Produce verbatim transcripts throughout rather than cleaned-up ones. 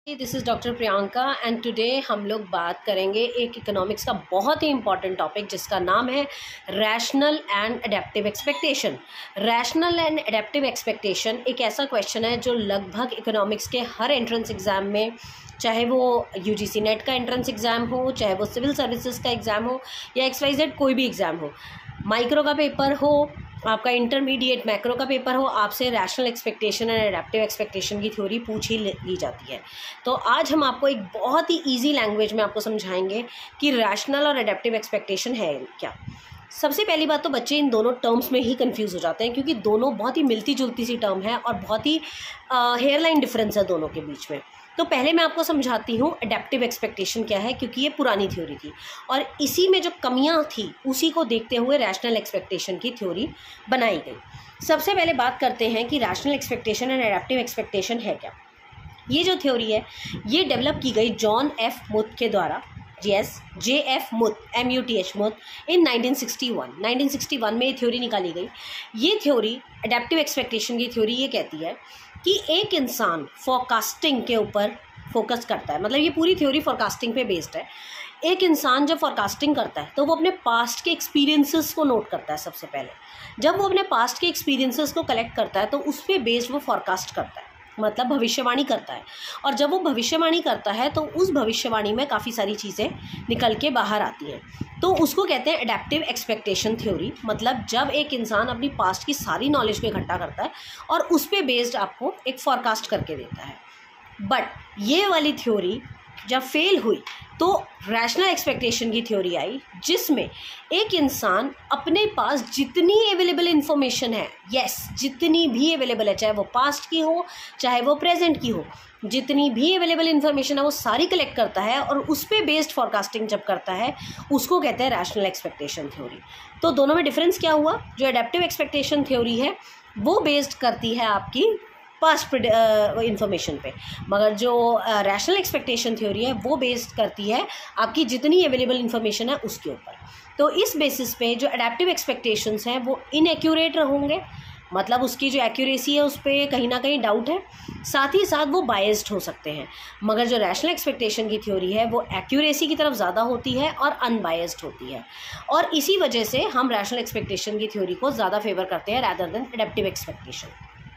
This is doctor Priyanka and today हम लोग बात करेंगे एक इकोनॉमिक्स का बहुत ही इंपॉर्टेंट टॉपिक जिसका नाम है rational and adaptive expectation. Rational and adaptive expectation एक ऐसा क्वेश्चन है जो लगभग इकोनॉमिक्स के हर एंट्रेंस एग्ज़ाम में, चाहे वो यूजीसी नेट का एंट्रेंस एग्ज़ाम हो, चाहे वो सिविल सर्विसेज का एग्ज़ाम हो या एक्स वाई जेड कोई भी एग्ज़ाम हो, माइक्रो का पेपर हो, आपका इंटरमीडिएट मैक्रो का पेपर हो, आपसे rational expectation and adaptive expectation की थ्योरी पूछ ही ली जाती है। तो आज हम आपको एक बहुत ही इजी लैंग्वेज में आपको समझाएंगे कि रैशनल और एडेप्टिव एक्सपेक्टेशन है क्या। सबसे पहली बात तो बच्चे इन दोनों टर्म्स में ही कंफ्यूज हो जाते हैं क्योंकि दोनों बहुत ही मिलती जुलती सी टर्म है और बहुत ही हेयरलाइन डिफरेंस है दोनों के बीच में। तो पहले मैं आपको समझाती हूँ एडेप्टिव एक्सपेक्टेशन क्या है, क्योंकि ये पुरानी थ्योरी थी और इसी में जो कमियां थी उसी को देखते हुए रैशनल एक्सपेक्टेशन की थ्योरी बनाई गई। सबसे पहले बात करते हैं कि rational expectation and adaptive expectation है क्या। ये जो थ्योरी है ये डेवलप की गई जॉन एफ मुथ के द्वारा, yes J F Muth, M U T H Muth, in nineteen sixty one nineteen sixty one में ये थ्योरी निकाली गई। ये थ्योरी एडेप्टिव एक्सपेक्टेशन की थ्योरी ये कहती है कि एक इंसान फोरकास्टिंग के ऊपर फोकस करता है, मतलब ये पूरी थ्योरी फोरकास्टिंग पे बेस्ड है। एक इंसान जब फोरकास्टिंग करता है तो वो अपने पास्ट के एक्सपीरियंसेस को नोट करता है। सबसे पहले जब वो अपने पास्ट के एक्सपीरियंसेस को कलेक्ट करता है तो उस पर बेस्ड वो फोरकास्ट करता है, मतलब भविष्यवाणी करता है। और जब वो भविष्यवाणी करता है तो उस भविष्यवाणी में काफ़ी सारी चीज़ें निकल के बाहर आती हैं, तो उसको कहते हैं एडेप्टिव एक्सपेक्टेशन थ्योरी। मतलब जब एक इंसान अपनी पास्ट की सारी नॉलेज को इकट्ठा करता है और उस पे बेस्ड आपको एक फॉरकास्ट करके देता है। बट ये वाली थ्योरी जब फेल हुई तो रैशनल एक्सपेक्टेशन की थ्योरी आई, जिसमें एक इंसान अपने पास जितनी अवेलेबल इन्फॉर्मेशन है, यस जितनी भी अवेलेबल है, चाहे वो पास्ट की हो चाहे वो प्रेजेंट की हो, जितनी भी अवेलेबल इन्फॉर्मेशन है वो सारी कलेक्ट करता है और उस पर बेस्ड फॉरकास्टिंग जब करता है उसको कहते हैं रैशनल एक्सपेक्टेशन थ्योरी। तो दोनों में डिफरेंस क्या हुआ? जो एडेप्टिव एक्सपेक्टेशन थ्योरी है वो बेस्ड करती है आपकी पास्ट इंफॉर्मेशन पे, मगर जो रैशनल एक्सपेक्टेशन थ्योरी है वो बेस्ड करती है आपकी जितनी अवेलेबल इन्फॉर्मेशन है उसके ऊपर। तो इस बेसिस पे जो एडेप्टिव एक्सपेक्टेशंस हैं वो इनएक्यूरेट होंगे, मतलब उसकी जो एक्यूरेसी है उस पर कहीं ना कहीं डाउट है, साथ ही साथ वो बायस्ड हो सकते हैं। मगर जो रैशनल एक्सपेक्टेशन की थ्योरी है वो एक्यूरेसी की तरफ ज़्यादा होती है और अनबायस्ड होती है, और इसी वजह से हम रैशनल एक्सपेक्टेशन की थ्योरी को ज़्यादा फेवर करते हैं rather than adaptive expectation.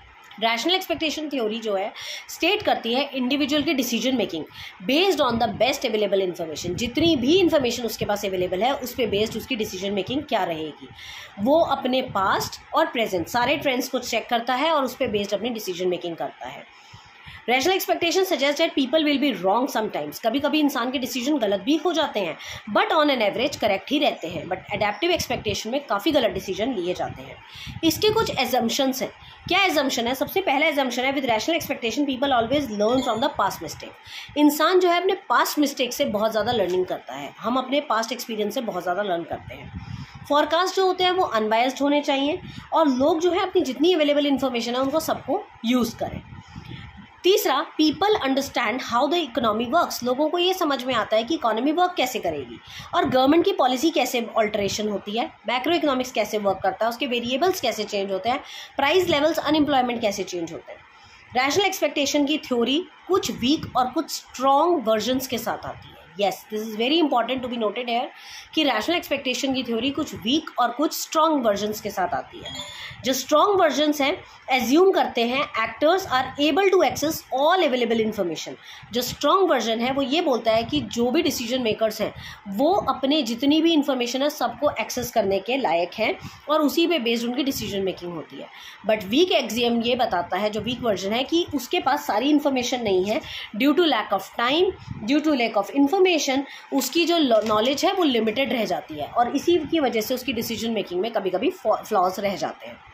Rational expectation theory जो है स्टेट करती है इंडिविजुअल के decision making based on the best available information. जितनी भी इन्फॉर्मेशन उसके पास अवेलेबल है उस पर बेस्ड उसकी डिसीजन मेकिंग क्या रहेगी। वो अपने पास्ट और प्रेजेंट सारे ट्रेंड्स को चेक करता है और उस पर बेस्ड अपनी डिसीजन मेकिंग करता है। Rational expectation suggest that people will be wrong sometimes, कभी कभी इंसान के डिसीजन गलत भी हो जाते हैं but on an average correct ही रहते हैं। बट एडेप्टिव एक्सपेक्टेशन में काफ़ी गलत डिसीजन लिए जाते हैं। इसके कुछ एजम्पशंस हैं। क्या एजम्पशन है? सबसे पहला एजम्पशन है with rational expectation people always learn from the past mistake. इंसान जो है अपने पास्ट मिस्टेक से बहुत ज़्यादा लर्निंग करता है। हम अपने पास्ट एक्सपीरियंस से बहुत ज़्यादा लर्न करते हैं। फॉरकास्ट जो होते हैं वो अनबायस्ड होने चाहिए और लोग जो है अपनी जितनी अवेलेबल इन्फॉर्मेशन है उनको सबको यूज़ करें। तीसरा, people understand how the economy works. लोगों को ये समझ में आता है कि इकोनॉमी वर्क कैसे करेगी और गवर्नमेंट की पॉलिसी कैसे ऑल्टरेशन होती है, मैक्रो इकोनॉमिक्स कैसे वर्क करता है, उसके वेरिएबल्स कैसे चेंज होते हैं, प्राइस लेवल्स, अनएम्प्लॉयमेंट कैसे चेंज होते हैं। रैशनल एक्सपेक्टेशन की थ्योरी कुछ वीक और कुछ स्ट्रॉन्ग वर्जन्स के साथ आती है। Yes, this is very important to be noted here कि रैशनल एक्सपेक्टेशन की थ्योरी कुछ वीक और कुछ स्ट्रॉन्ग वर्जन्स के साथ आती है। जो स्ट्रॉन्ग वर्जन्स हैं एज्यूम करते हैं actors are able to access all available information. जो स्ट्रॉन्ग वर्जन है वो ये बोलता है कि जो भी डिसीजन मेकर्स हैं वो अपने जितनी भी इन्फॉर्मेशन है सबको एक्सेस करने के लायक हैं और उसी पे बेस्ड उनकी डिसीजन मेकिंग होती है। बट वीक एक्सियम ये बताता है, जो वीक वर्जन है, कि उसके पास सारी इन्फॉर्मेशन नहीं है due to lack of time, due to lack of information, उसकी जो नॉलेज है वो लिमिटेड रह जाती है और इसी की वजह से उसकी डिसीजन मेकिंग में कभी कभी फ्लॉज रह जाते हैं।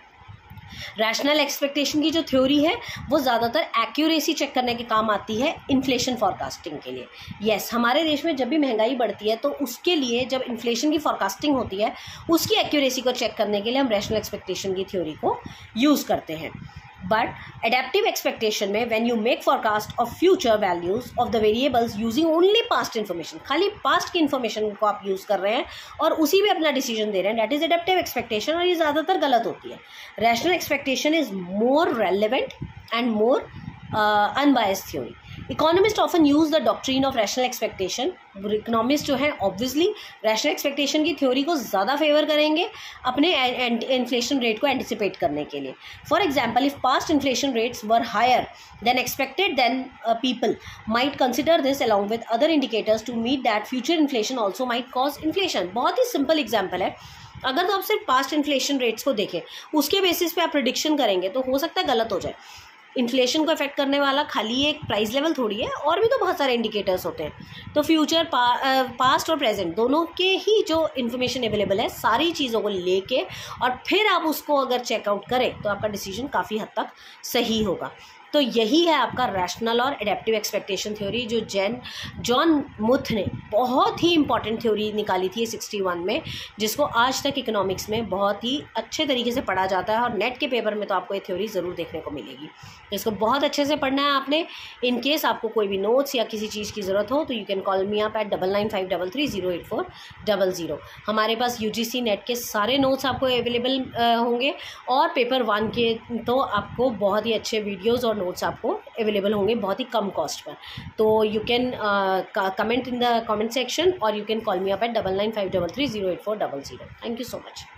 रैशनल एक्सपेक्टेशन की जो थ्योरी है वो ज़्यादातर एक्यूरेसी चेक करने के काम आती है इन्फ्लेशन फॉरकास्टिंग के लिए। यस, हमारे देश में जब भी महंगाई बढ़ती है तो उसके लिए जब इन्फ्लेशन की फॉरकास्टिंग होती है उसकी एक्यूरेसी को चेक करने के लिए हम रैशनल एक्सपेक्टेशन की थ्योरी को यूज़ करते हैं। बट एडेप्टिव एक्सपेक्टेशन में when you make forecast of future values of the variables using only past information, खाली पास्ट की इन्फॉर्मेशन को आप यूज़ कर रहे हैं और उसी पे अपना डिसीजन दे रहे हैं, दैट इज एडेप्टिव एक्सपेक्टेशन, और ये ज़्यादातर गलत होती है। Rational expectation is more relevant and more unbiased theory. Economist often use the doctrine of rational expectation. Economist जो है ऑब्वियसली रैशनल एक्सपेक्टेशन की थ्योरी को ज़्यादा फेवर करेंगे अपने इन्फ्लेशन रेट को एंटिसिपेट करने के लिए। For example, if past inflation rates were higher than expected, then people might consider this along with other indicators to meet that future inflation also might cause inflation. बहुत ही simple example है। अगर तो आप सिर्फ पास्ट इन्फ्लेशन रेट्स को देखें, उसके बेसिस पे आप प्रिडिक्शन करेंगे तो हो सकता है गलत हो जाए। इन्फ्लेशन को अफेक्ट करने वाला खाली एक प्राइस लेवल थोड़ी है, और भी तो बहुत सारे इंडिकेटर्स होते हैं। तो फ्यूचर, पा, पास्ट और प्रेजेंट दोनों के ही जो इन्फॉर्मेशन अवेलेबल है, सारी चीज़ों को लेके और फिर आप उसको अगर चेकआउट करें तो आपका डिसीजन काफ़ी हद तक सही होगा। तो यही है आपका रैशनल और एडेप्टिव एक्सपेक्टेशन थ्योरी, जो जैन जॉन मुथ ने बहुत ही इंपॉर्टेंट थ्योरी निकाली थी सिक्सटी वन में, जिसको आज तक इकोनॉमिक्स में बहुत ही अच्छे तरीके से पढ़ा जाता है, और नेट के पेपर में तो आपको ये थ्योरी ज़रूर देखने को मिलेगी। तो इसको बहुत अच्छे से पढ़ना है आपने। इन केस आपको कोई भी नोट्स या किसी चीज़ की ज़रूरत हो तो you can call me up at double nine five double three zero eight four double zero. हमारे पास यू जी सी नेट के सारे नोट्स आपको अवेलेबल होंगे, और पेपर वन के तो आपको बहुत ही अच्छे वीडियोज़ और नोट्स आपको अवेलेबल होंगे बहुत ही कम कॉस्ट पर। तो you can comment in the comment section, और you can call me up at double nine five double three zero eight four double zero. Thank you so much.